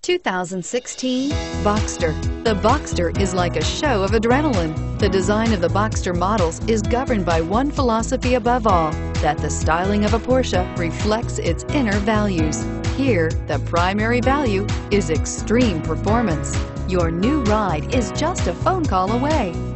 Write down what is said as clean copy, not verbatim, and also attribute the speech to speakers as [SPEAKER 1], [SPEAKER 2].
[SPEAKER 1] 2016 Boxster. The Boxster is like a show of adrenaline. The design of the Boxster models is governed by one philosophy above all, that the styling of a Porsche reflects its inner values. Here, the primary value is extreme performance. Your new ride is just a phone call away.